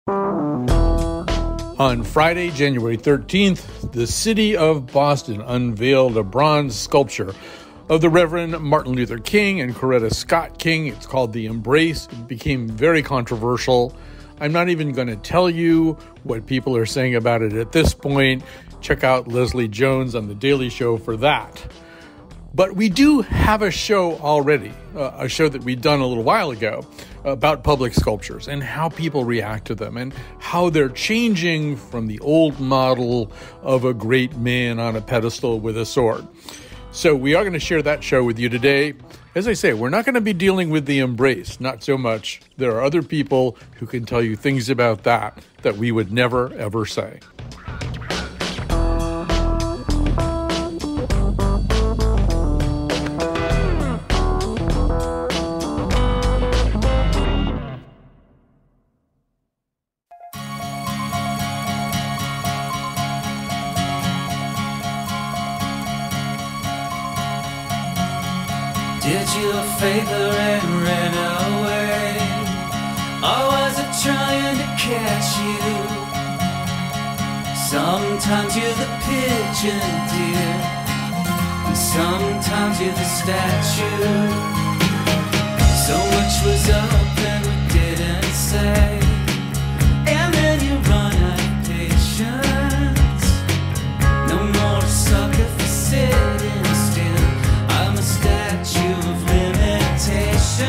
On Friday, January 13th, the city of Boston unveiled a bronze sculpture of the Reverend Martin Luther King and Coretta Scott King. It's called The Embrace. It became very controversial. I'm not even going to tell you what people are saying about it at this point. Check out Leslie Jones on The Daily Show for that. But we do have a show already, a show that we'd done a little while ago about public sculptures and how people react to them and how they're changing from the old model of a great man on a pedestal with a sword. So we are going to share that show with you today. As I say, we're not going to be dealing with the embrace, not so much. There are other people who can tell you things about that we would never, ever say. Did you a favor and ran away? Or was it trying to catch you? Sometimes you're the pigeon, dear, and sometimes you're the statue. So much was up and we didn't say, and then you run out of patience. No more sucker for sitting still. I'm a statue of limitations.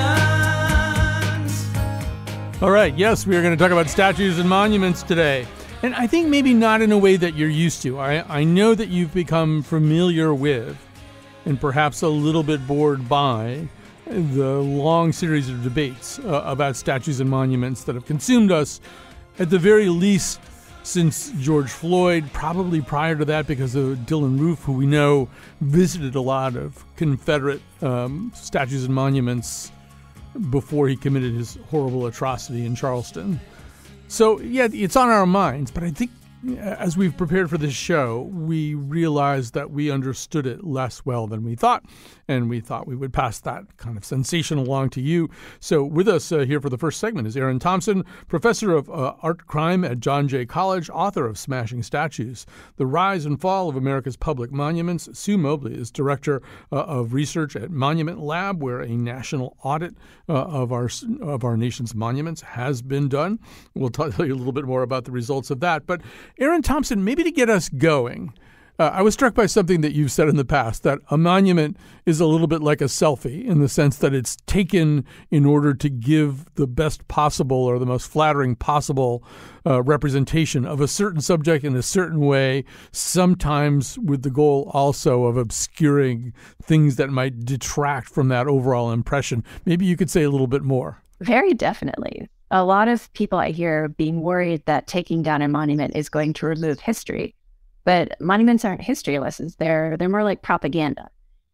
All right, yes, we are going to talk about statues and monuments today. And I think maybe not in a way that you're used to. I know that you've become familiar with, and perhaps a little bit bored by, the long series of debates about statues and monuments that have consumed us, at the very least, since George Floyd, probably prior to that because of Dylan Roof, who we know visited a lot of Confederate statues and monuments before he committed his horrible atrocity in Charleston. So, yeah, it's on our minds, but I think as we've prepared for this show, we realized that we understood it less well than we thought, and we thought we would pass that kind of sensation along to you. So with us here for the first segment is Aaron Thompson, professor of art crime at John Jay College, author of Smashing Statues, The Rise and Fall of America's Public Monuments. Sue Mobley is director of research at Monument Lab, where a national audit of our nation's monuments has been done. We'll tell you a little bit more about the results of that. But Aaron Thompson, maybe to get us going, I was struck by something that you've said in the past, that a monument is a little bit like a selfie in the sense that it's taken in order to give the best possible or the most flattering possible representation of a certain subject in a certain way, sometimes with the goal also of obscuring things that might detract from that overall impression. Maybe you could say a little bit more. Very definitely. A lot of people I hear being worried that taking down a monument is going to remove history. But monuments aren't history lessons. They're more like propaganda.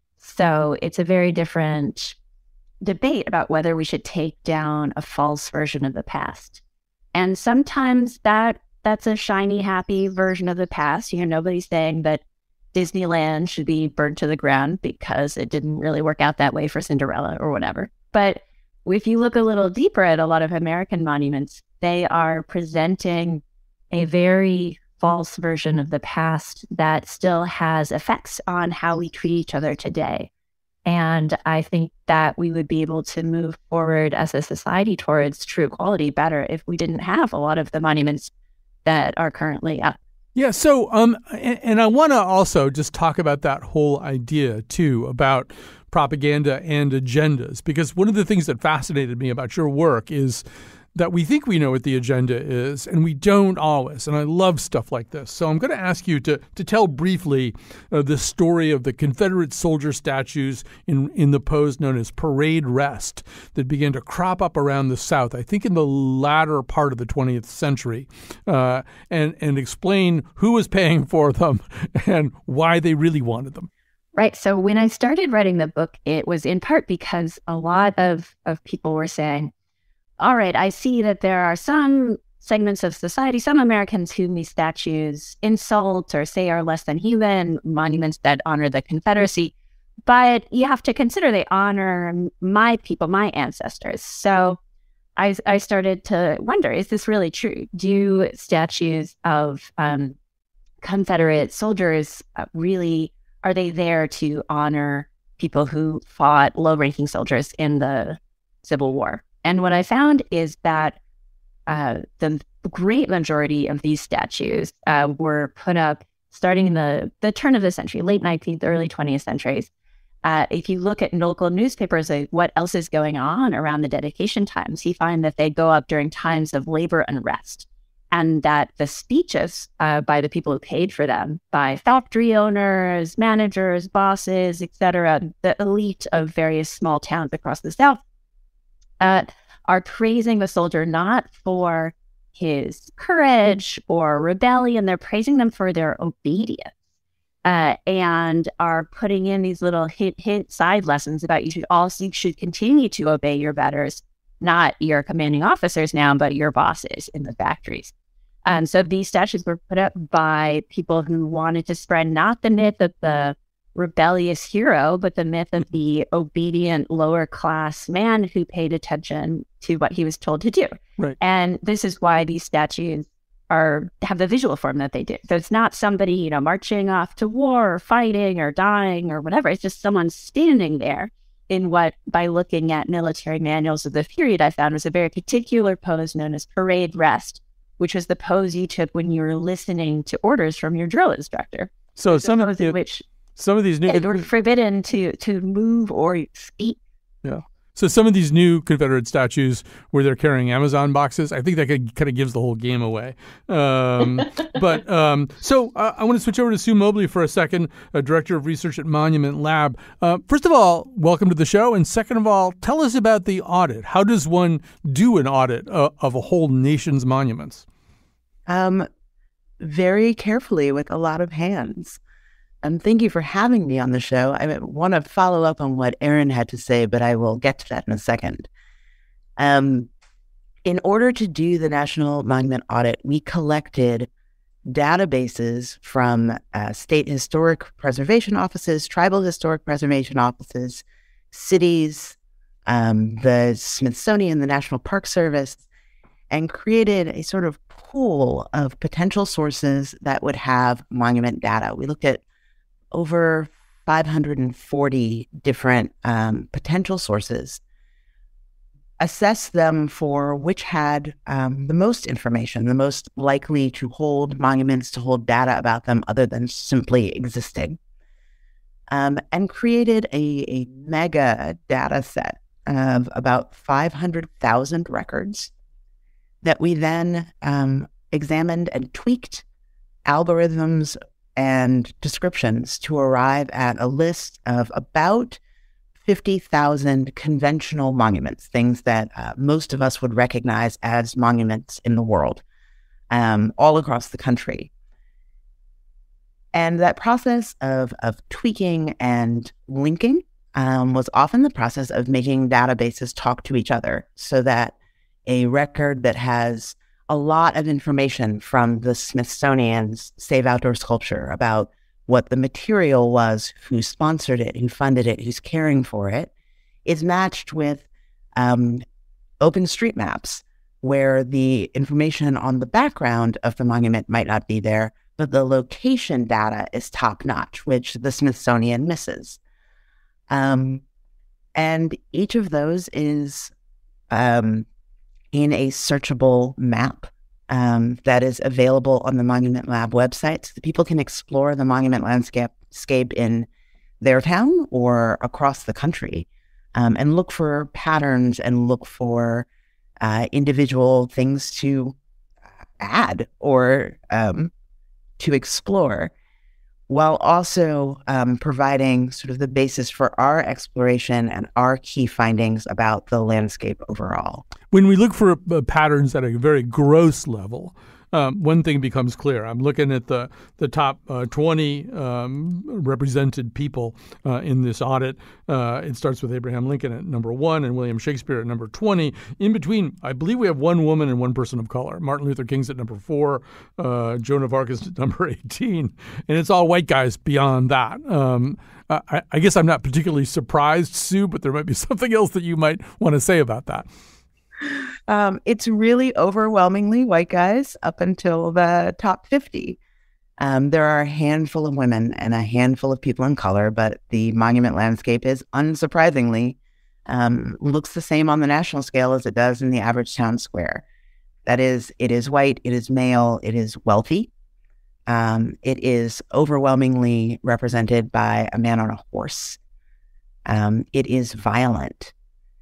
So it's a very different debate about whether we should take down a false version of the past. And sometimes that's a shiny, happy version of the past. You know, nobody's saying that Disneyland should be burned to the ground because it didn't really work out that way for Cinderella or whatever. But if you look a little deeper at a lot of American monuments, they are presenting a very false version of the past that still has effects on how we treat each other today. And I think that we would be able to move forward as a society towards true equality better if we didn't have a lot of the monuments that are currently up. Yeah, so and I want to also just talk about that whole idea, too, about propaganda and agendas, because one of the things that fascinated me about your work is that we think we know what the agenda is, and we don't always. And I love stuff like this. So I'm going to ask you to tell briefly the story of the Confederate soldier statues in the pose known as Parade Rest that began to crop up around the South, I think in the latter part of the 20th century, and explain who was paying for them and why they really wanted them. Right. So when I started writing the book, it was in part because a lot of people were saying, all right, I see that there are some segments of society, some Americans whom these statues insult or say are less than human, monuments that honor the Confederacy. But you have to consider they honor my people, my ancestors. So I started to wonder, is this really true? Do statues of Confederate soldiers really, are they there to honor people who fought low-ranking soldiers in the Civil War? And what I found is that the great majority of these statues were put up starting in the turn of the century, late 19th, early 20th centuries. If you look at local newspapers, like what else is going on around the dedication times, you find that they go up during times of labor unrest, and that the speeches by the people who paid for them, by factory owners, managers, bosses, etc., the elite of various small towns across the South, are praising the soldier not for his courage or rebellion. They're praising them for their obedience. And are putting in these little hint side lessons about you should continue to obey your betters, not your commanding officers now, but your bosses in the factories. And so these statues were put up by people who wanted to spread not the myth of the rebellious hero, but the myth of the obedient lower class man who paid attention to what he was told to do. Right. And this is why these statues have the visual form that they do. So it's not somebody, marching off to war or fighting or dying or whatever. It's just someone standing there in what, by looking at military manuals of the period, I found was a very particular pose known as parade rest, which was the pose you took when you were listening to orders from your drill instructor. So some of these new they were forbidden to move or speak. Yeah. So some of these new Confederate statues where they're carrying Amazon boxes, I think that kind of gives the whole game away. So I want to switch over to Sue Mobley for a second, Director of Research at Monument Lab. First of all, welcome to the show. And second of all, tell us about the audit. How does one do an audit of a whole nation's monuments? Very carefully with a lot of hands. Thank you for having me on the show. I want to follow up on what Erin had to say, but I will get to that in a second. In order to do the National Monument Audit, we collected databases from state historic preservation offices, tribal historic preservation offices, cities, the Smithsonian, the National Park Service, and created a sort of pool of potential sources that would have monument data. We looked at over 540 different potential sources, assess them for which had the most information, the most likely to hold monuments, to hold data about them other than simply existing, and created a mega data set of about 500,000 records that we then examined and tweaked algorithms and descriptions to arrive at a list of about 50,000 conventional monuments, things that most of us would recognize as monuments in the world, all across the country. And that process of tweaking and linking was often the process of making databases talk to each other, so that a record that has a lot of information from the Smithsonian's Save Outdoor Sculpture about what the material was, who sponsored it, who funded it, who's caring for it, is matched with OpenStreetMaps, where the information on the background of the monument might not be there, but the location data is top-notch, which the Smithsonian misses. And each of those is in a searchable map that is available on the Monument Lab website, so that people can explore the monument landscape in their town or across the country, and look for patterns and look for individual things to add or to explore, while also providing sort of the basis for our exploration and our key findings about the landscape overall. When we look for patterns at a very gross level, one thing becomes clear. I'm looking at the top 20 represented people in this audit. It starts with Abraham Lincoln at number 1 and William Shakespeare at number 20. In between, I believe we have one woman and one person of color. Martin Luther King's at number 4, Joan of Arc is at number 18, and it's all white guys beyond that. I guess I'm not particularly surprised, Sue, but there might be something else that you might want to say about that. It's really overwhelmingly white guys up until the top 50. There are a handful of women and a handful of people in color, but the monument landscape is unsurprisingly looks the same on the national scale as it does in the average town square. That is, it is white, it is male, it is wealthy. It is overwhelmingly represented by a man on a horse. It is violent.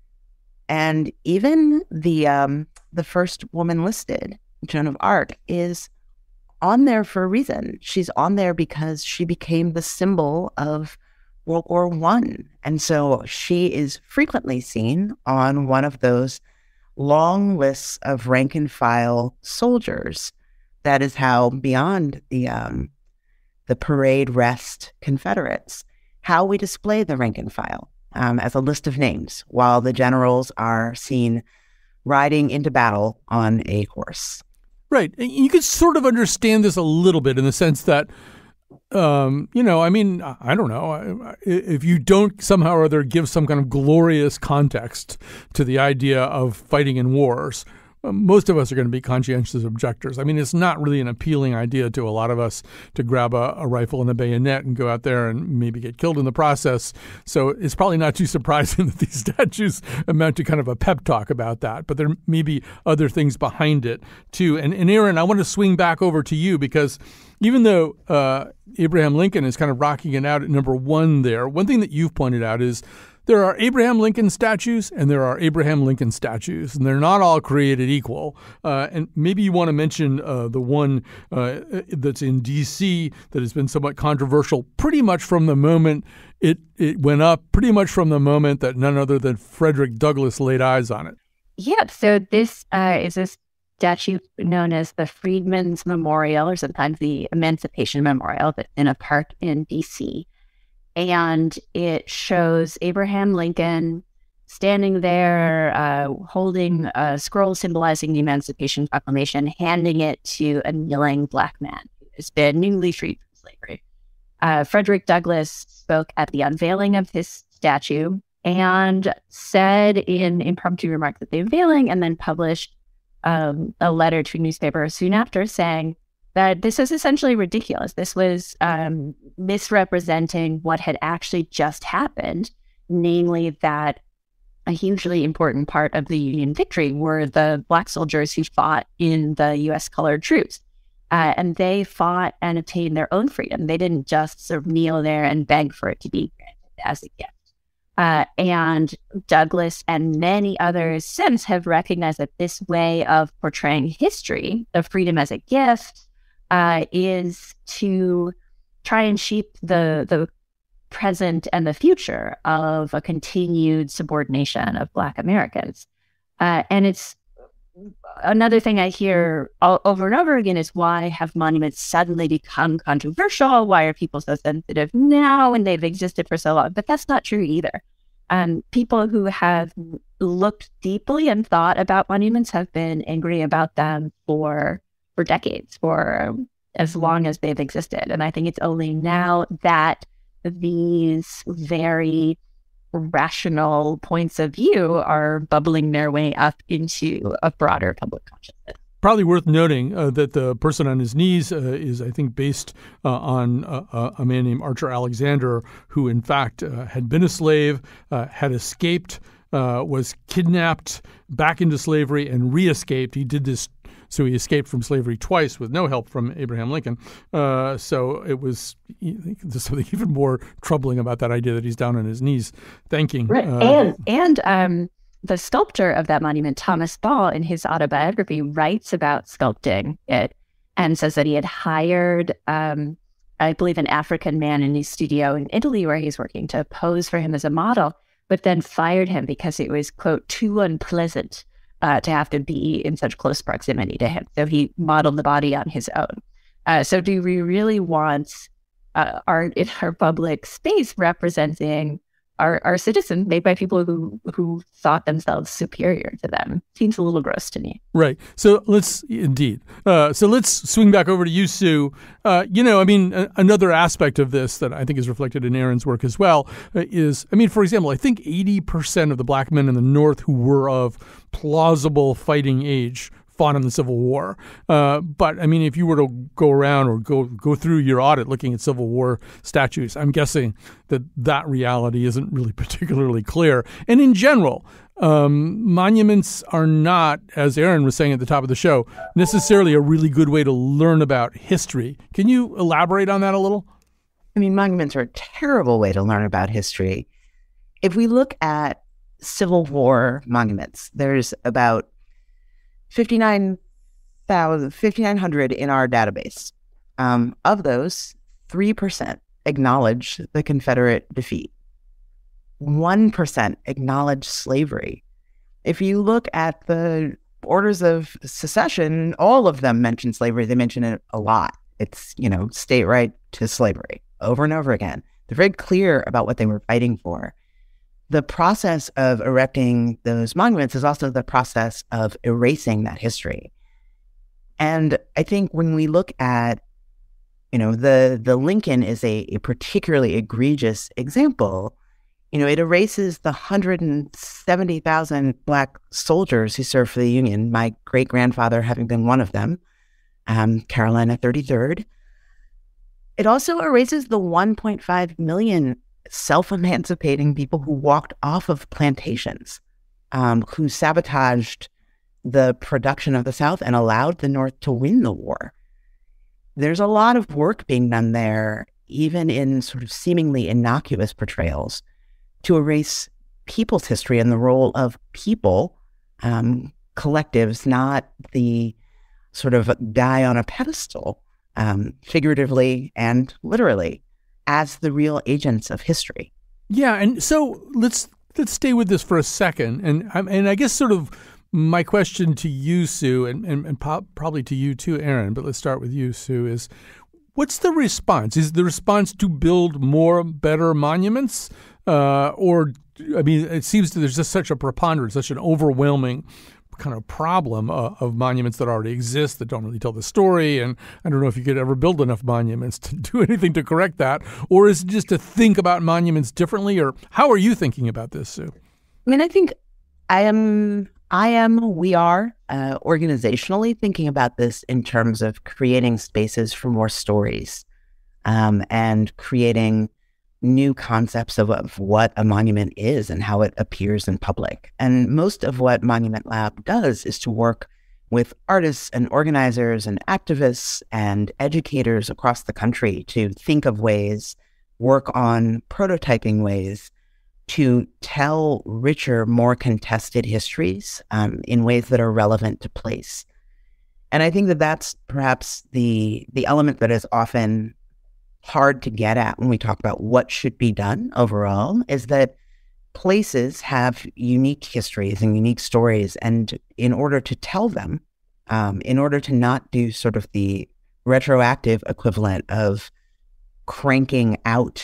And even the first woman listed, Joan of Arc, is on there for a reason. She's on there because she became the symbol of World War I. And so she is frequently seen on one of those long lists of rank and file soldiers. That is how, beyond the parade rest Confederates, how we display the rank and file as a list of names, while the generals are seen riding into battle on a horse. Right. You could sort of understand this a little bit in the sense that, I don't know, if you don't somehow or other give some kind of glorious context to the idea of fighting in wars, most of us are going to be conscientious objectors. I mean, it's not really an appealing idea to a lot of us to grab a rifle and a bayonet and go out there and maybe get killed in the process. So it's probably not too surprising that these statues amount to kind of a pep talk about that. But there may be other things behind it, too. And Aaron, I want to swing back over to you because even though Abraham Lincoln is kind of rocking it out at number one there, one thing that you've pointed out is there are Abraham Lincoln statues and there are Abraham Lincoln statues, and they're not all created equal. And maybe you want to mention the one that's in D.C. that has been somewhat controversial pretty much from the moment it went up, pretty much from the moment that none other than Frederick Douglass laid eyes on it. Yeah, so this is a statue known as the Freedmen's Memorial, or sometimes the Emancipation Memorial, that's in a park in D.C., and it shows Abraham Lincoln standing there holding a scroll symbolizing the Emancipation Proclamation, handing it to a kneeling Black man who has been newly freed from slavery. Frederick Douglass spoke at the unveiling of his statue and said in impromptu remarks at the unveiling, and then published a letter to a newspaper soon after saying that this was essentially ridiculous. This was misrepresenting what had actually just happened, namely that a hugely important part of the Union victory were the Black soldiers who fought in the U.S. colored troops. And they fought and obtained their own freedom. They didn't just sort of kneel there and beg for it to be granted as a gift. And Douglass and many others since have recognized that this way of portraying history, of freedom as a gift, is to try and shape the present and the future of a continued subordination of Black Americans. And it's another thing I hear over and over again is, why have monuments suddenly become controversial? Why are people so sensitive now when they've existed for so long? But that's not true either. People who have looked deeply and thought about monuments have been angry about them for decades, for as long as they've existed. And I think it's only now that these very rational points of view are bubbling their way up into a broader public consciousness. Probably worth noting that the person on his knees is, I think, based on a man named Archer Alexander, who in fact had been a slave, had escaped, was kidnapped back into slavery and re-escaped. He did this, so he escaped from slavery twice with no help from Abraham Lincoln. So it was there's something even more troubling about that idea that he's down on his knees thanking. Right. And the sculptor of that monument, Thomas Ball, in his autobiography, writes about sculpting it and says that he had hired, I believe, an African man in his studio in Italy where he's working to pose for him as a model, but then fired him because it was, quote, too unpleasant to have to be in such close proximity to him. So he modeled the body on his own. So do we really want art in our public space representing are citizens made by people who thought themselves superior to them. Seems a little gross to me. Right. So let's swing back over to you, Sue. Another aspect of this that I think is reflected in Erin's work as well is, for example, I think 80% of the black men in the North who were of plausible fighting age fought in the Civil War. But if you were to go around or go through your audit looking at Civil War statues, I'm guessing that reality isn't really particularly clear. And in general, monuments are not, as Erin was saying at the top of the show, necessarily a really good way to learn about history. Can you elaborate on that a little? Monuments are a terrible way to learn about history. If we look at Civil War monuments, there's about 5,900 in our database. Of those, 3% acknowledge the Confederate defeat. 1% acknowledge slavery. If you look at the orders of secession, all of them mention slavery. They mention it a lot. It's, state right to slavery over and over again. They're very clear about what they were fighting for. The process of erecting those monuments is also the process of erasing that history. And I think when we look at, the Lincoln is a particularly egregious example. It erases the 170,000 Black soldiers who served for the Union, my great-grandfather having been one of them, Carolina 33rd. It also erases the 1.5 million self-emancipating people who walked off of plantations, who sabotaged the production of the South and allowed the North to win the war. There's a lot of work being done there, even in sort of seemingly innocuous portrayals, to erase people's history and the role of people, collectives, not the sort of guy on a pedestal, figuratively and literally, as the real agents of history. Yeah, and so let's stay with this for a second, and I guess sort of my question to you, Sue, and probably to you too, Erin, but let's start with you, Sue, is what's the response? Is the response to build more, better monuments? It seems that there's just such a preponderance, such an overwhelming kind of problem of monuments that already exist that don't really tell the story. And I don't know if you could ever build enough monuments to do anything to correct that. Or is it just to think about monuments differently? Or how are you thinking about this, Sue? I think we are organizationally thinking about this in terms of creating spaces for more stories, and creating new concepts of what a monument is and how it appears in public. And most of what Monument Lab does is to work with artists and organizers and activists and educators across the country to think of ways, work on prototyping ways to tell richer, more contested histories in ways that are relevant to place. And I think that that's perhaps the element that is often hard to get at when we talk about what should be done overall, is that places have unique histories and unique stories. And in order to tell them, in order to not do sort of the retroactive equivalent of cranking out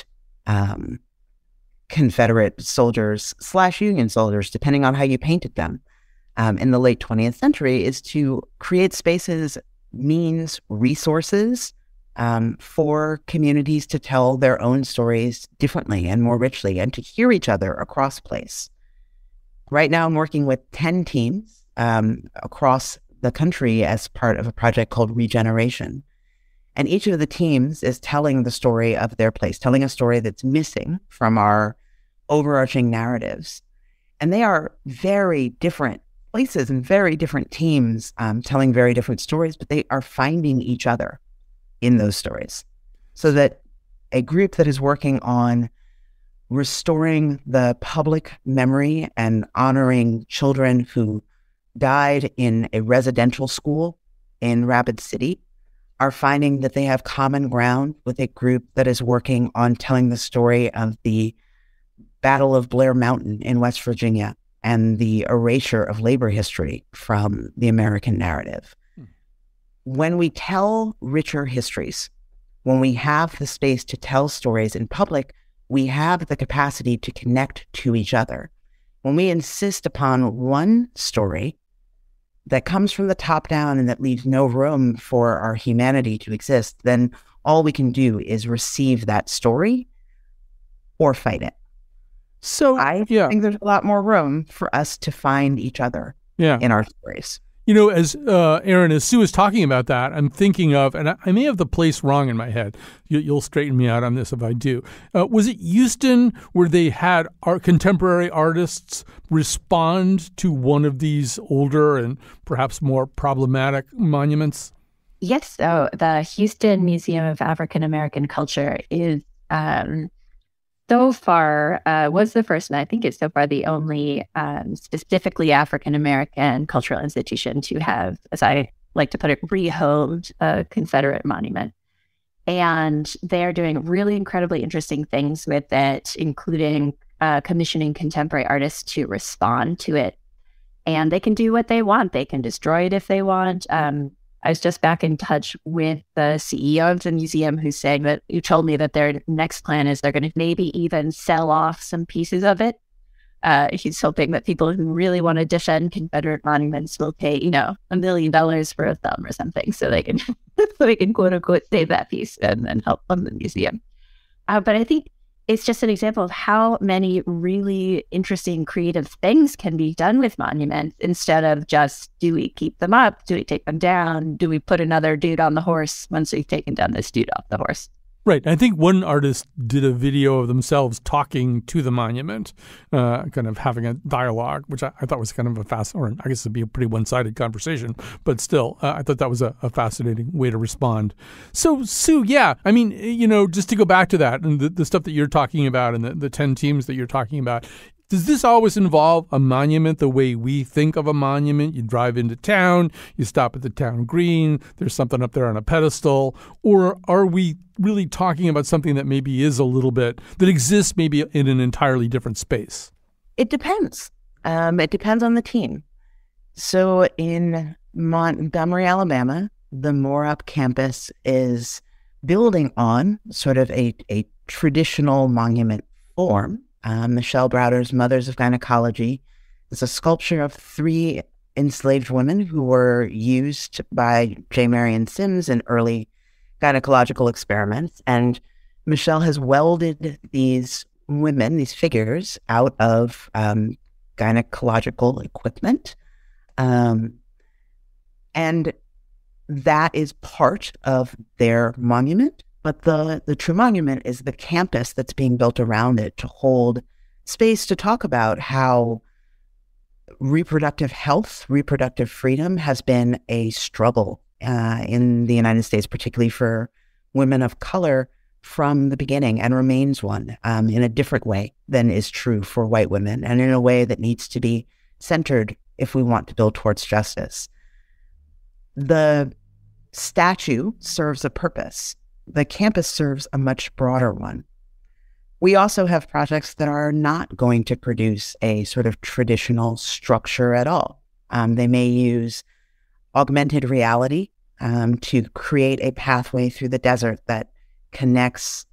Confederate soldiers / Union soldiers, depending on how you painted them, in the late 20th century, is to create spaces, means, resources for communities to tell their own stories differently and more richly, and to hear each other across place. Right now, I'm working with 10 teams across the country as part of a project called Regeneration. And each of the teams is telling the story of their place, telling a story that's missing from our overarching narratives. And they are very different places and very different teams telling very different stories, but they are finding each other in those stories. So that a group that is working on restoring the public memory and honoring children who died in a residential school in Rapid City are finding that they have common ground with a group that is working on telling the story of the Battle of Blair Mountain in West Virginia and the erasure of labor history from the American narrative. When we tell richer histories, when we have the space to tell stories in public, we have the capacity to connect to each other. When we insist upon one story that comes from the top down and that leaves no room for our humanity to exist, then all we can do is receive that story or fight it. So I think there's a lot more room for us to find each other in our stories. You know, as Aaron, as Sue is talking about that, I'm thinking of, and I may have the place wrong in my head. You'll straighten me out on this if I do. Was it Houston where they had contemporary artists respond to one of these older and perhaps more problematic monuments? Yes. So the Houston Museum of African American Culture is so far was the first, and I think it's so far the only specifically African American cultural institution to have, as I like to put it, rehomed a Confederate monument. And they're doing really incredibly interesting things with it, including commissioning contemporary artists to respond to it. And they can do what they want. They can destroy it if they want. I was just back in touch with the CEO of the museum who's saying that, who told me that their next plan is they're going to maybe even sell off some pieces of it. He's hoping that people who really want to defend Confederate monuments will pay, $1 million for a thumb or something, so they can quote unquote save that piece and help fund the museum. But I think it's just an example of how many really interesting creative things can be done with monuments instead of just, do we keep them up? Do we take them down? Do we put another dude on the horse once we've taken down this dude off the horse? Right. I think one artist did a video of themselves talking to the monument, kind of having a dialogue, which I thought was kind of or I guess it'd be a pretty one-sided conversation, but still, I thought that was a fascinating way to respond. So, Sue, I mean, just to go back to that and the stuff that you're talking about and the 10 teams that you're talking about, does this always involve a monument the way we think of a monument? You drive into town, you stop at the town green, there's something up there on a pedestal, or are we really talking about something that maybe is a little bit, that exists maybe in an entirely different space? It depends. It depends on the team. So in Montgomery, Alabama, the Moore-Up campus is building on sort of a traditional monument form. Michelle Browder's Mothers of Gynecology is a sculpture of 3 enslaved women who were used by J. Marion Sims in early gynecological experiments. And Michelle has welded these women, these figures, out of gynecological equipment. And that is part of their monument. But the true monument is the campus that's being built around it to hold space to talk about how reproductive health, reproductive freedom has been a struggle in the United States, particularly for women of color from the beginning, and remains one in a different way than is true for white women, and in a way that needs to be centered if we want to build towards justice. The statue serves a purpose. The campus serves a much broader one. We also have projects that are not going to produce a sort of traditional structure at all. They may use augmented reality to create a pathway through the desert that connects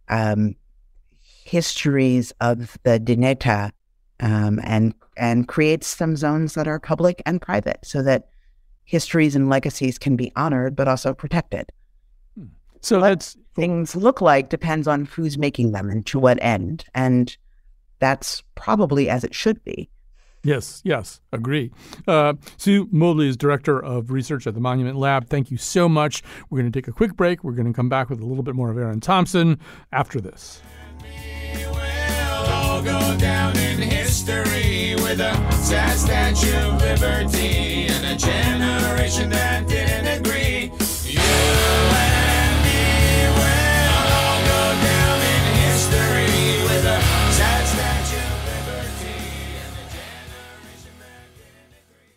histories of the Dineta and creates some zones that are public and private so that histories and legacies can be honored but also protected. So what things look like depends on who's making them and to what end. And that's probably as it should be. Yes, agree. Sue Mobley is Director of Research at the Monument Lab. Thank you so much. We're going to take a quick break. We're going to come back with a little bit more of Aaron Thompson after this. We will all go down in history with a sad Statue of Liberty and a generation that didn't agree. You and me will all go down in history with a sad Statue of Liberty and a generation that didn't agree.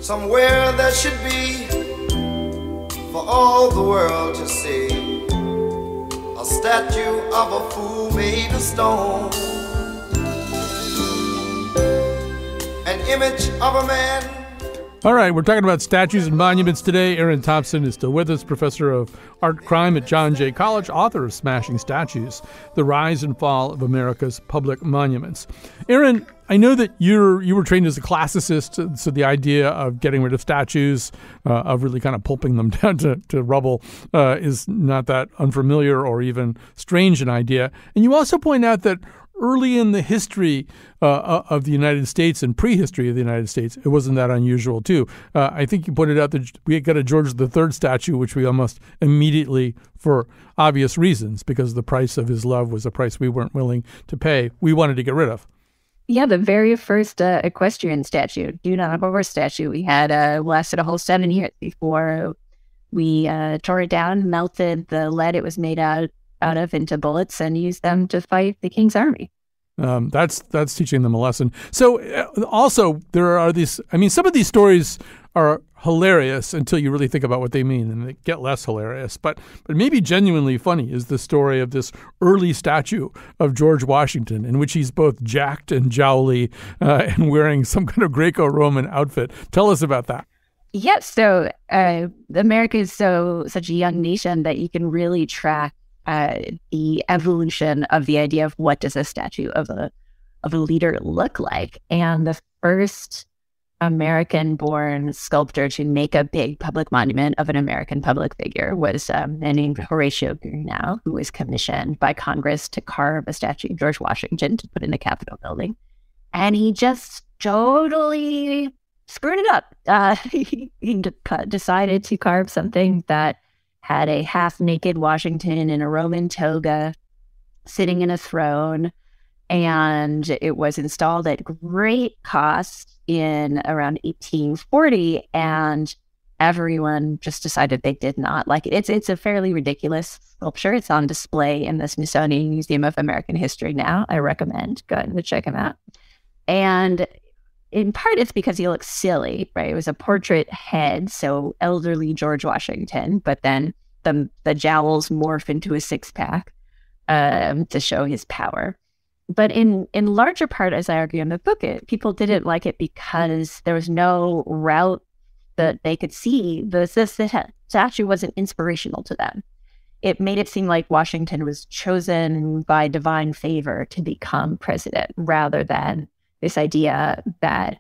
somewhere there should be for all the world to see, a statue of a fool made of stone, an image of a man. All right, we're talking about statues and monuments today. Aaron Thompson is still with us, professor of art crime at John Jay College, author of Smashing Statues, The Rise and Fall of America's Public Monuments. Aaron, I know that you were trained as a classicist, so the idea of getting rid of statues, of really kind of pulping them down to rubble, is not that unfamiliar or even strange an idea. And you also point out that early in the history of the United States and prehistory of the United States, it wasn't that unusual, too. I think you pointed out that we got a George III statue, which we almost immediately, for obvious reasons, because the price of his love was a price we weren't willing to pay, we wanted to get rid of. Yeah, the very first equestrian statue, Dude on a Horse statue, we had lasted a whole 7 years before we tore it down, melted the lead it was made out of into bullets, and used them to fight the King's army. That's teaching them a lesson. So also there are these, I mean, some of these stories are hilarious until you really think about what they mean, and they get less hilarious. But maybe genuinely funny is the story of this early statue of George Washington, in which he's both jacked and jowly and wearing some kind of Greco-Roman outfit. Tell us about that. Yes, so America is such a young nation that you can really track the evolution of the idea of what does a statue of a leader look like. And the first American-born sculptor to make a big public monument of an American public figure was a man named Horatio Greenough, who was commissioned by Congress to carve a statue of George Washington to put in the Capitol building. And he just totally screwed it up. He decided to carve something that had a half-naked Washington in a Roman toga sitting in a throne, and it was installed at great cost in around 1840, and everyone just decided they did not like it. It's a fairly ridiculous sculpture. It's on display in the Smithsonian Museum of American History now. I recommend going to check him out. And in part, it's because he looks silly, right? It was a portrait head, so elderly George Washington, but then the jowls morph into a six-pack to show his power. But in larger part, as I argue in the book, people didn't like it because there was no route that they could see. The statue wasn't inspirational to them. It made it seem like Washington was chosen by divine favor to become president, rather than this idea that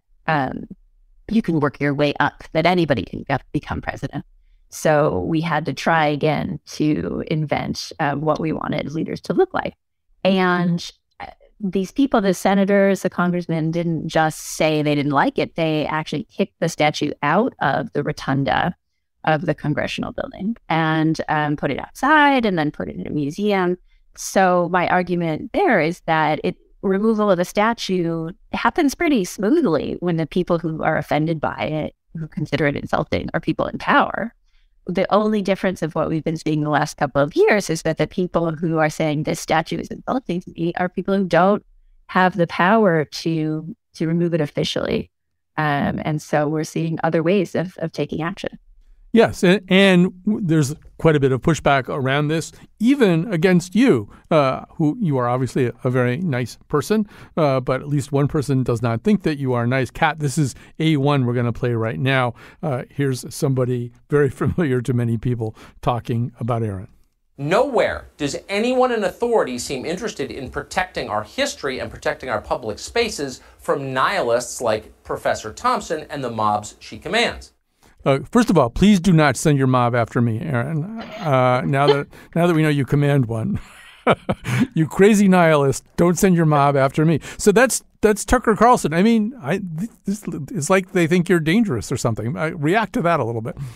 you can work your way up, that anybody can become president. So we had to try again to invent what we wanted leaders to look like. And these people, the senators, the congressmen, didn't just say they didn't like it. They actually kicked the statue out of the rotunda of the congressional building and put it outside and then put it in a museum. So my argument there is that removal of a statue happens pretty smoothly when the people who are offended by it, who consider it insulting, are people in power. The only difference of what we've been seeing the last couple of years is that the people who are saying this statue is insulting to me are people who don't have the power to remove it officially. And so we're seeing other ways of taking action. Yes, and there's quite a bit of pushback around this, even against you, who you are obviously a very nice person, but at least one person does not think that you are nice. Kat, this is A1 we're going to play right now. Here's somebody very familiar to many people talking about Aaron. Nowhere does anyone in authority seem interested in protecting our history and protecting our public spaces from nihilists like Professor Thompson and the mobs she commands. First of all, please do not send your mob after me, Aaron. Now that we know you command one, you crazy nihilist, don't send your mob after me. So that's Tucker Carlson. I mean, it's like they think you're dangerous or something. React to that a little bit.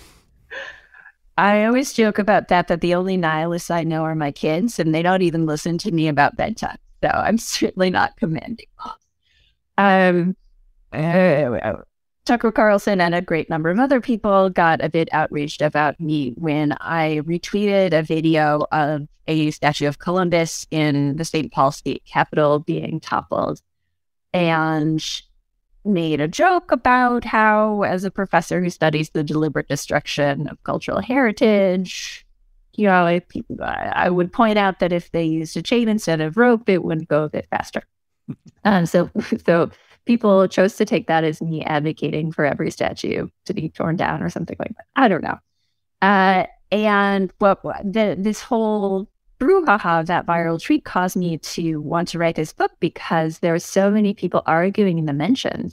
I always joke about that the only nihilists I know are my kids, and they don't even listen to me about bedtime. So I'm certainly not commanding. Tucker Carlson and a great number of other people got a bit outraged about me when I retweeted a video of a statue of Columbus in the St. Paul state capitol being toppled. And made a joke about how, as a professor who studies the deliberate destruction of cultural heritage, I would point out that if they used a chain instead of rope, it would go a bit faster. So people chose to take that as me advocating for every statue to be torn down or something like that. I don't know. And this whole brouhaha, that viral tweet, caused me to want to write this book, because there were so many people arguing in the mentions,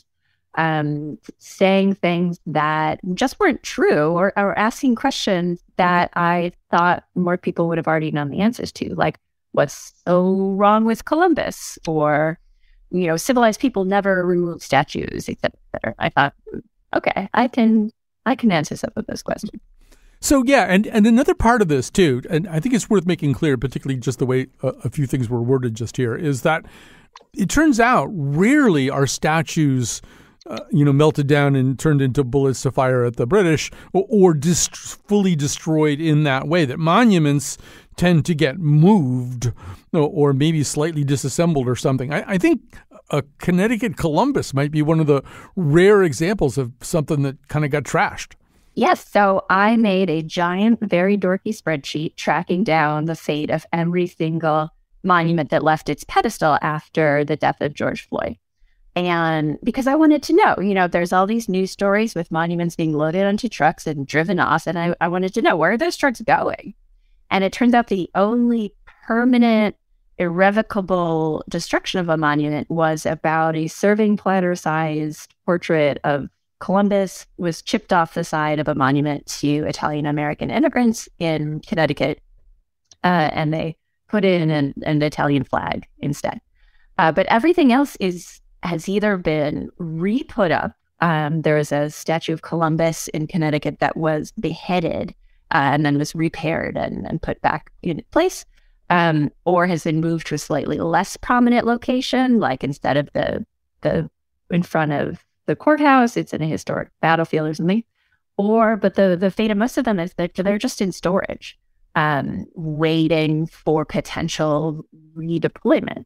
saying things that just weren't true, or asking questions that I thought more people would have already known the answers to, like, what's so wrong with Columbus? Or, civilized people never remove statues, et cetera. I thought, okay, I can answer some of those questions. So, yeah, and another part of this, too, and I think it's worth making clear, particularly just the way a few things were worded just here, is that it turns out rarely are statues, melted down and turned into bullets to fire at the British, or fully destroyed in that way. That monuments tend to get moved or maybe slightly disassembled or something. I think a Connecticut Columbus might be one of the rare examples of something that kind of got trashed. Yes, so I made a giant, very dorky spreadsheet tracking down the fate of every single monument that left its pedestal after the death of George Floyd. And because I wanted to know, there's all these news stories with monuments being loaded onto trucks and driven off, and I wanted to know, where are those trucks going? And it turns out the only permanent, irrevocable destruction of a monument was about a serving platter-sized portrait of Columbus was chipped off the side of a monument to Italian-American immigrants in Connecticut, and they put in an Italian flag instead. But everything else has either been re-put up. There was a statue of Columbus in Connecticut that was beheaded and then was repaired and put back in place, or has been moved to a slightly less prominent location, like instead of the in front of the courthouse, it's in a historic battlefield or something. But the fate of most of them is that they're just in storage, waiting for potential redeployment.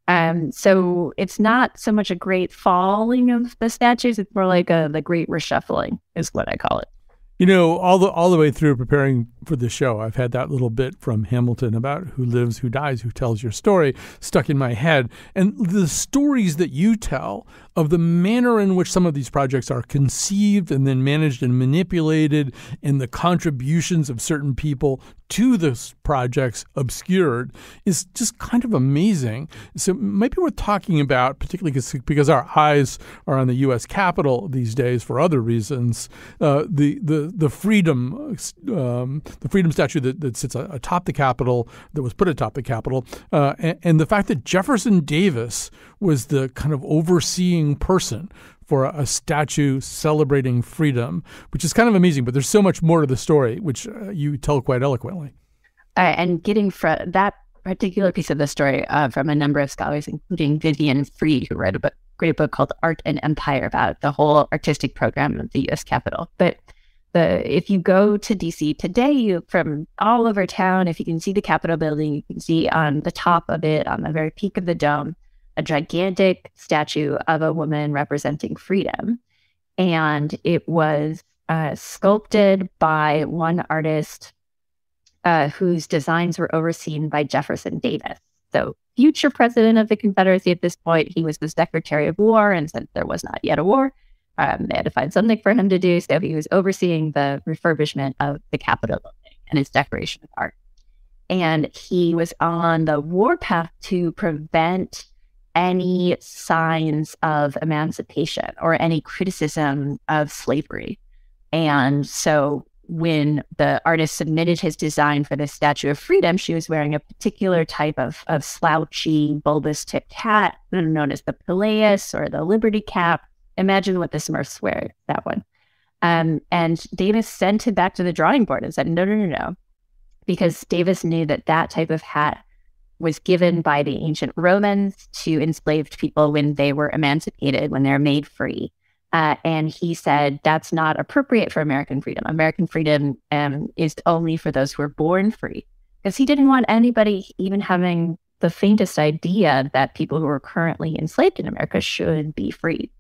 So it's not so much a great falling of the statues; it's more like the great reshuffling, is what I call it. All the way through preparing for the show, I've had that little bit from Hamilton about who lives, who dies, who tells your story stuck in my head. And the stories that you tell of the manner in which some of these projects are conceived and then managed and manipulated, and the contributions of certain people to the projects obscured, is just kind of amazing. So it might be worth talking about, particularly because our eyes are on the U.S. Capitol these days for other reasons. The freedom statue that sits atop the Capitol, that was put atop the Capitol, and the fact that Jefferson Davis was the kind of overseeing person for a statue celebrating freedom, which is kind of amazing. But there's so much more to the story, which you tell quite eloquently. And getting from that particular piece of the story from a number of scholars, including Vivian Freed, who wrote a great book called Art and Empire about the whole artistic program of the U.S. Capitol. But if you go to D.C. today, from all over town, if you can see the Capitol building, you can see on the top of it, on the very peak of the dome, a gigantic statue of a woman representing freedom. And it was sculpted by one artist whose designs were overseen by Jefferson Davis. So future president of the Confederacy at this point. He was the Secretary of War, and since there was not yet a war, they had to find something for him to do. So he was overseeing the refurbishment of the Capitol building and its decoration of art. And he was on the warpath to prevent any signs of emancipation or any criticism of slavery. And so when the artist submitted his design for the Statue of Freedom, she was wearing a particular type of slouchy, bulbous-tipped hat known as the Pileus or the Liberty Cap. Imagine what the Smurfs wear, that one. And Davis sent it back to the drawing board and said, no, because Davis knew that type of hat was given by the ancient Romans to enslaved people when they were emancipated, when they're made free. And he said, that's not appropriate for American freedom. American freedom is only for those who are born free. Because he didn't want anybody even having the faintest idea that people who are currently enslaved in America should be freed.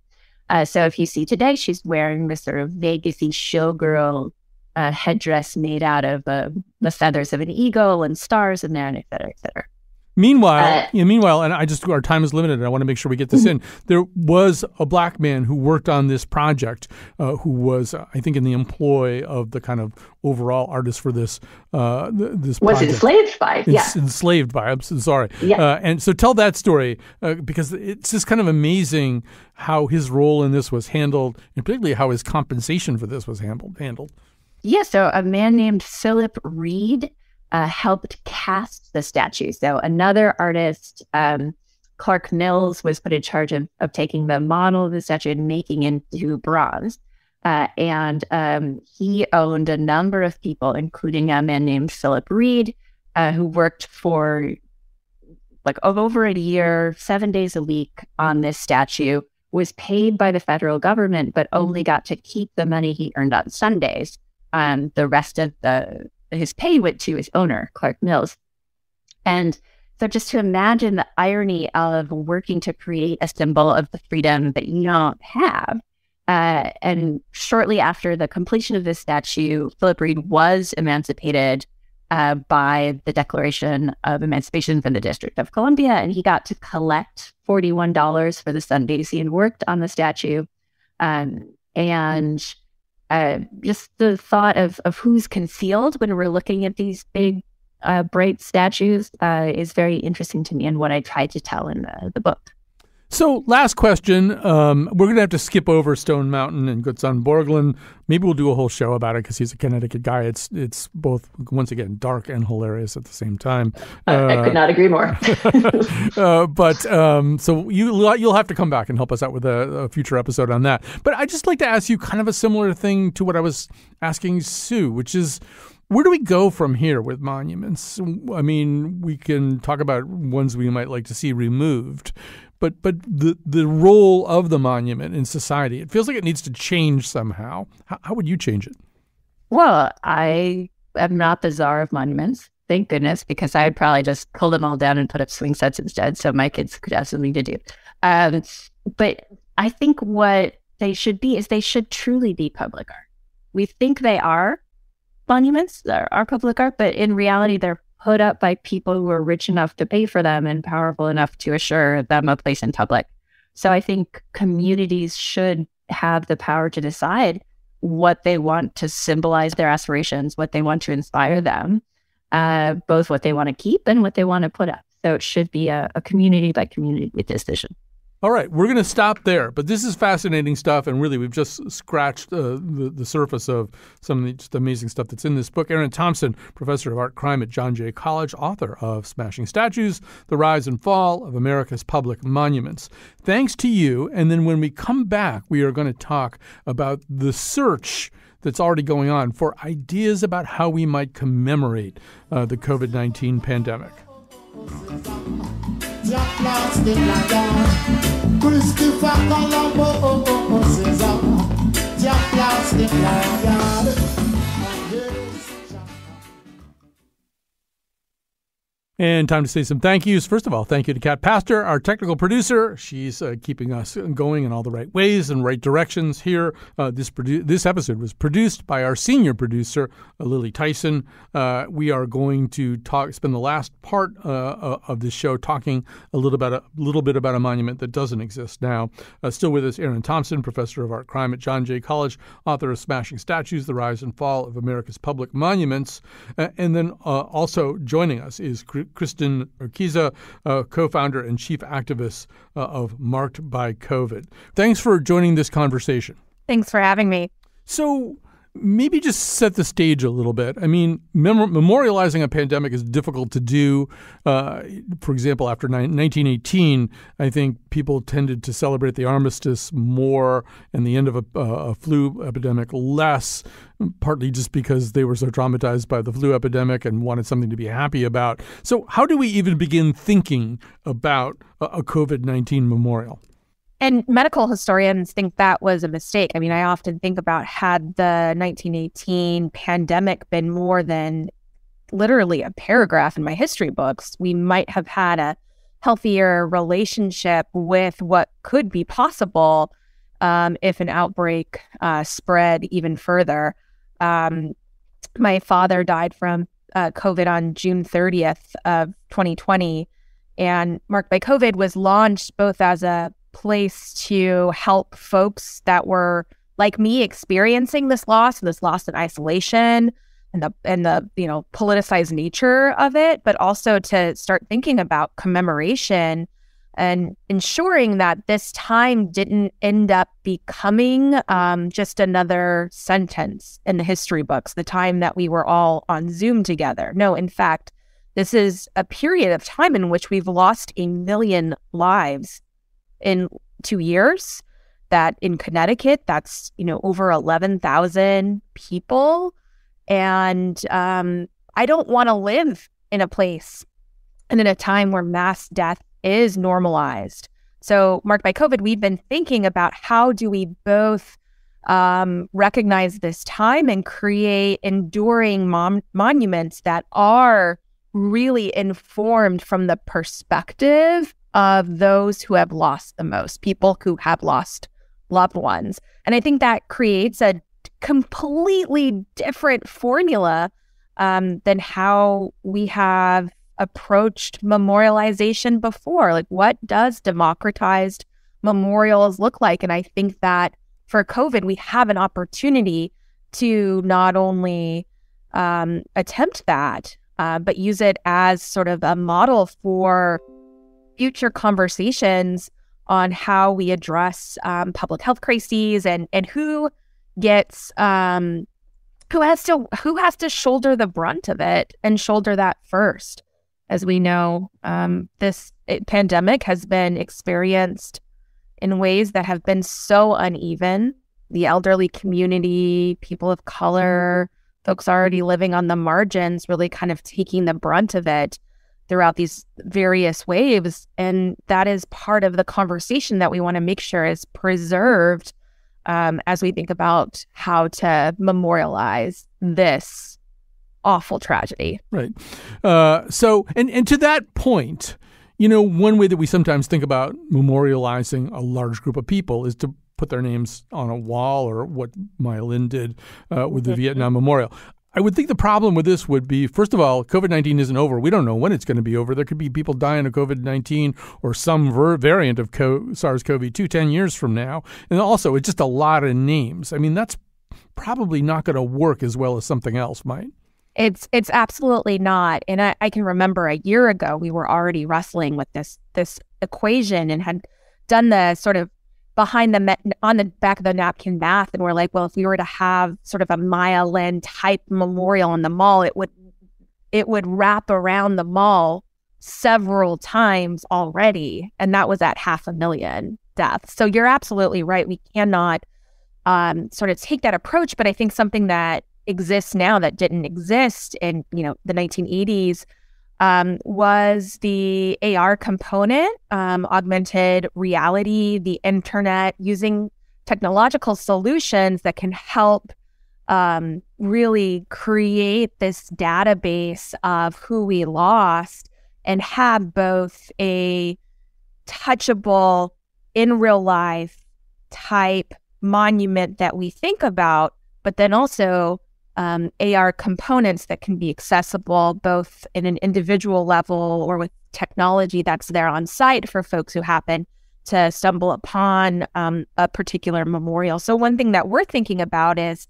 So if you see today, she's wearing this sort of Vegas-y showgirl headdress made out of the feathers of an eagle and stars in there, and et cetera, et cetera. Meanwhile, and our time is limited. I want to make sure we get this in. There was a black man who worked on this project, who was, I think, in the employ of the kind of overall artist for this. This was project. Enslaved by, yeah. Enslaved by. I'm so sorry. Yeah. And so tell that story because it's just kind of amazing how his role in this was handled, and particularly how his compensation for this was handled. Yeah. So a man named Philip Reed helped cast the statue. So another artist, Clark Mills, was put in charge of taking the model of the statue and making it into bronze. And he owned a number of people, including a man named Philip Reed, who worked for like over a year, 7 days a week on this statue, was paid by the federal government, but only got to keep the money he earned on Sundays. The rest of his pay went to his owner, Clark Mills. And so just to imagine the irony of working to create a symbol of the freedom that you don't have. And shortly after the completion of this statue, Philip Reed was emancipated by the Declaration of Emancipation from the District of Columbia, and he got to collect $41 for the Sundays he had worked on the statue. Just the thought of who's concealed when we're looking at these big, bright statues is very interesting to me and what I tried to tell in the book. So last question, we're going to have to skip over Stone Mountain and Gutzon Borglum. Maybe we'll do a whole show about it because he's a Connecticut guy. It's both, once again, dark and hilarious at the same time. I could not agree more. So you'll have to come back and help us out with a future episode on that. But I'd just like to ask you kind of a similar thing to what I was asking Sue, which is, where do we go from here with monuments? I mean, we can talk about ones we might like to see removed, but the role of the monument in society, it feels like it needs to change somehow. How would you change it? Well, I am not the czar of monuments, thank goodness, because I would probably just pull them all down and put up swing sets instead so my kids could have something to do. But I think what they should be is they should truly be public art. We think they are monuments, are public art, but in reality, they're put up by people who are rich enough to pay for them and powerful enough to assure them a place in public. So I think communities should have the power to decide what they want to symbolize their aspirations, what they want to inspire them, both what they want to keep and what they want to put up. So it should be a community by community decision. All right, we're going to stop there, but this is fascinating stuff, and really we've just scratched the surface of some of the just amazing stuff that's in this book. Erin Thompson, professor of art crime at John Jay College, author of Smashing Statues, The Rise and Fall of America's Public Monuments. Thanks to you, and then when we come back, we are going to talk about the search that's already going on for ideas about how we might commemorate the COVID-19 pandemic. Christopher Colombo says, plastic And time to say some thank yous. First of all, thank you to Kat Pastor, our technical producer. She's keeping us going in all the right ways and right directions here. This episode was produced by our senior producer, Lily Tyson. We are going to spend the last part of this show talking a little bit about a monument that doesn't exist now. Still with us, Erin Thompson, professor of art crime at John Jay College, author of Smashing Statues, The Rise and Fall of America's Public Monuments. And then also joining us is Kristen Urquiza, co-founder and chief activist of Marked by COVID. Thanks for joining this conversation. Thanks for having me. So maybe just set the stage a little bit. I mean, memorializing a pandemic is difficult to do. For example, after 1918, I think people tended to celebrate the armistice more and the end of a flu epidemic less, partly just because they were so traumatized by the flu epidemic and wanted something to be happy about. So how do we even begin thinking about a COVID-19 memorial? And medical historians think that was a mistake. I mean, I often think about, had the 1918 pandemic been more than literally a paragraph in my history books, we might have had a healthier relationship with what could be possible if an outbreak spread even further. My father died from COVID on June 30th of 2020, and Marked by COVID was launched both as a place to help folks that were like me experiencing this loss in isolation and the politicized nature of it, but also to start thinking about commemoration and ensuring that this time didn't end up becoming just another sentence in the history books, the time that we were all on Zoom together. No, in fact, this is a period of time in which we've lost 1 million lives in 2 years. That in Connecticut, that's, over 11,000 people. And I don't want to live in a place and in a time where mass death is normalized. So Marked by COVID, we've been thinking about how do we both recognize this time and create enduring monuments that are really informed from the perspective of those who have lost the most, people who have lost loved ones. And I think that creates a completely different formula than how we have approached memorialization before. Like, what does democratized memorials look like? And I think that for COVID, we have an opportunity to not only attempt that, but use it as sort of a model for future conversations on how we address public health crises and who gets who has to shoulder the brunt of it and shoulder that first. As we know, this pandemic has been experienced in ways that have been so uneven. The elderly community, people of color, folks already living on the margins, really kind of taking the brunt of it throughout these various waves. And that is part of the conversation that we want to make sure is preserved as we think about how to memorialize this awful tragedy. Right. So, and to that point, one way that we sometimes think about memorializing a large group of people is to put their names on a wall, or what Maya Lin did with the Vietnam Memorial. I would think the problem with this would be, first of all, COVID-19 isn't over. We don't know when it's going to be over. There could be people dying of COVID-19 or some variant of SARS-CoV-2 10 years from now. And also, it's just a lot of names. I mean, that's probably not going to work as well as something else might. It's absolutely not. And I can remember a year ago, we were already wrestling with this equation and had done the sort of on the back of the napkin math. And we're like, well, if we were to have sort of a Maya Lin type memorial in the mall, it would wrap around the mall several times already. And that was at 500,000 deaths. So you're absolutely right. We cannot sort of take that approach. But I think something that exists now that didn't exist in, the 1980s was the AR component, augmented reality, the internet, using technological solutions that can help really create this database of who we lost and have both a touchable, in real life type monument that we think about, but then also AR components that can be accessible both in an individual level or with technology that's there on site for folks who happen to stumble upon a particular memorial. So one thing that we're thinking about is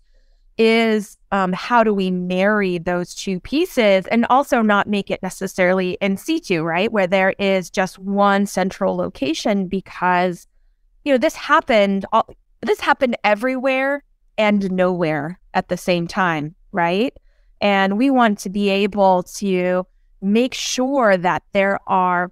how do we marry those two pieces and also not make it necessarily in situ, right? Where there is just one central location, because, this happened everywhere and nowhere at the same time, right? And we want to be able to make sure that there are,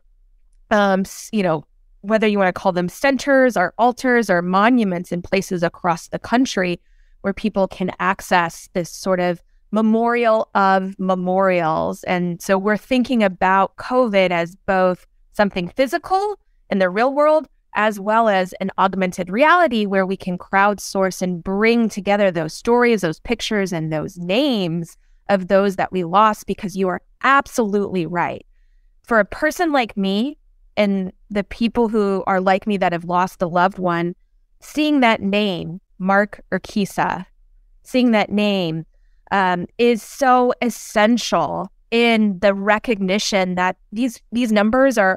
whether you want to call them centers or altars or monuments in places across the country where people can access this sort of memorial of memorials. And so we're thinking about COVID as both something physical in the real world, as well as an augmented reality where we can crowdsource and bring together those stories, those pictures, and those names of those that we lost, because you are absolutely right. For a person like me and the people who are like me that have lost a loved one, seeing that name, Mark Urquiza, seeing that name is so essential in the recognition that these numbers are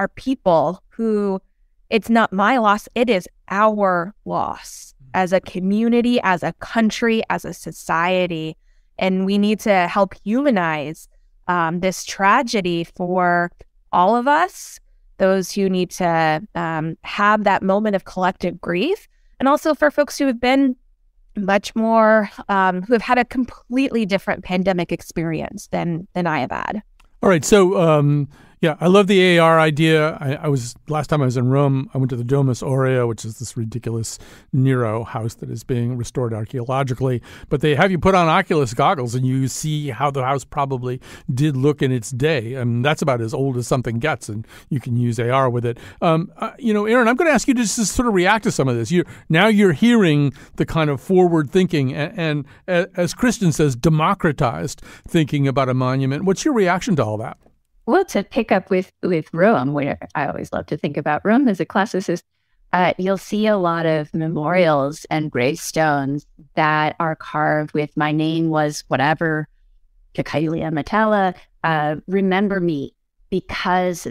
people who, it's not my loss, it is our loss as a community, as a country, as a society. And we need to help humanize this tragedy for all of us, those who need to have that moment of collective grief, and also for folks who have been much more, who have had a completely different pandemic experience than I have had. All right. So, yeah, I love the AR idea. Last time I was in Rome, I went to the Domus Aurea, which is this ridiculous Nero house that is being restored archaeologically. But they have you put on Oculus goggles and you see how the house probably did look in its day. And that's about as old as something gets, and you can use AR with it. Aaron, I'm going to ask you to just sort of react to some of this. Now you're hearing the kind of forward thinking and as Kristen says, democratized thinking about a monument. What's your reaction to all that? Well, to pick up with Rome, where I always love to think about Rome as a classicist, you'll see a lot of memorials and gravestones that are carved with "my name was whatever, Cacalia Metella, remember me," because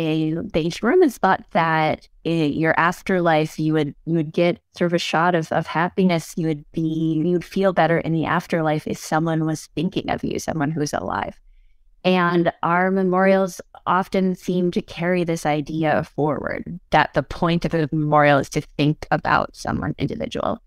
the Romans thought that in your afterlife you would get sort of a shot of happiness. You'd feel better in the afterlife if someone was thinking of you, someone who's alive. And our memorials often seem to carry this idea forward, that the point of a memorial is to think about someone individual.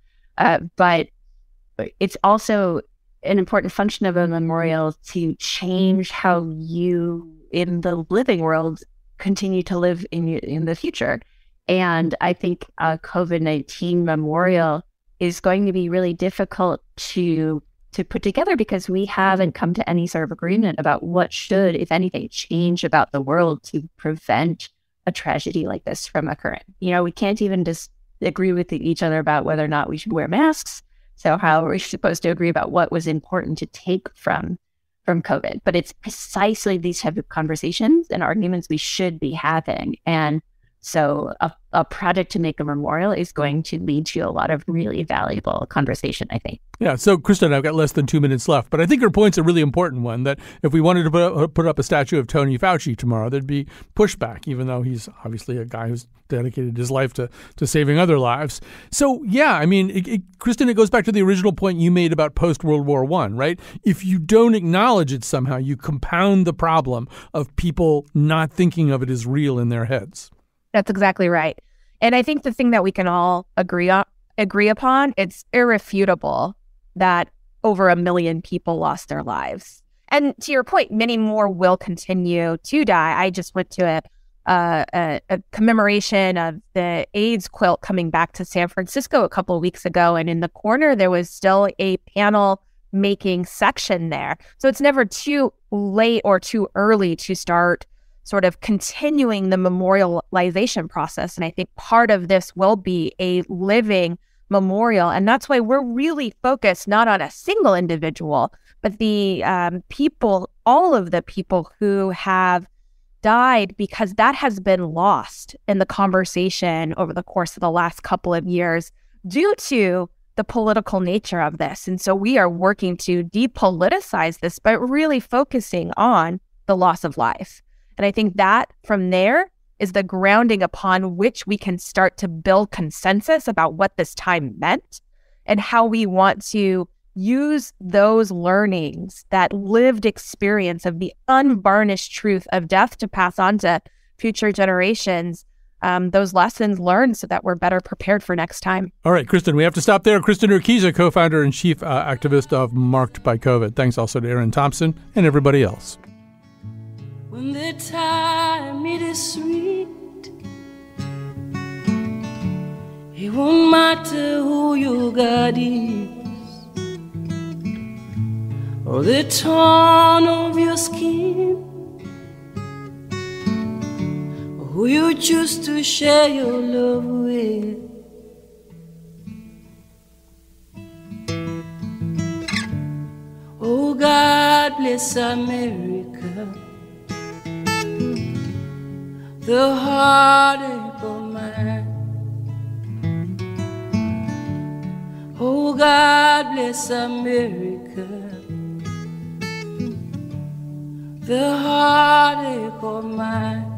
But it's also an important function of a memorial to change how you, in the living world, continue to live in the future. And I think a COVID-19 memorial is going to be really difficult to put together because we haven't come to any sort of agreement about what should, if anything, change about the world to prevent a tragedy like this from occurring. We can't even just agree with each other about whether or not we should wear masks. So how are we supposed to agree about what was important to take from COVID? But it's precisely these type of conversations and arguments we should be having. And so a project to make a memorial is going to lead to a lot of really valuable conversation, I think. Yeah. So, Kristen, I've got less than 2 minutes left, but I think her point's a really important one, that if we wanted to put up a statue of Tony Fauci tomorrow, there'd be pushback, even though he's obviously a guy who's dedicated his life to saving other lives. So, yeah, I mean, Kristen, it goes back to the original point you made about post-World War I, right? If you don't acknowledge it somehow, you compound the problem of people not thinking of it as real in their heads. That's exactly right. And I think the thing that we can all agree upon, it's irrefutable that over 1 million people lost their lives. And to your point, many more will continue to die. I just went to a commemoration of the AIDS quilt coming back to San Francisco a couple of weeks ago. And in the corner, there was still a panel making section there. So it's never too late or too early to start sort of continuing the memorialization process. And I think part of this will be a living memorial. And that's why we're really focused not on a single individual, but the people, all of the people who have died, because that has been lost in the conversation over the course of the last couple of years due to the political nature of this. And so we are working to depoliticize this, but really focusing on the loss of life. And I think that from there is the grounding upon which we can start to build consensus about what this time meant and how we want to use those learnings, that lived experience of the unvarnished truth of death, to pass on to future generations, those lessons learned, so that we're better prepared for next time. All right, Kristen, we have to stop there. Kristen Urquiza, co-founder and chief activist of Marked by COVID. Thanks also to Aaron Thompson and everybody else. When the time it is sweet, it won't matter who your God is, or the tone of your skin, or who you choose to share your love with. Oh, God bless America, the heartache of mine. God bless America. The heartache of mine.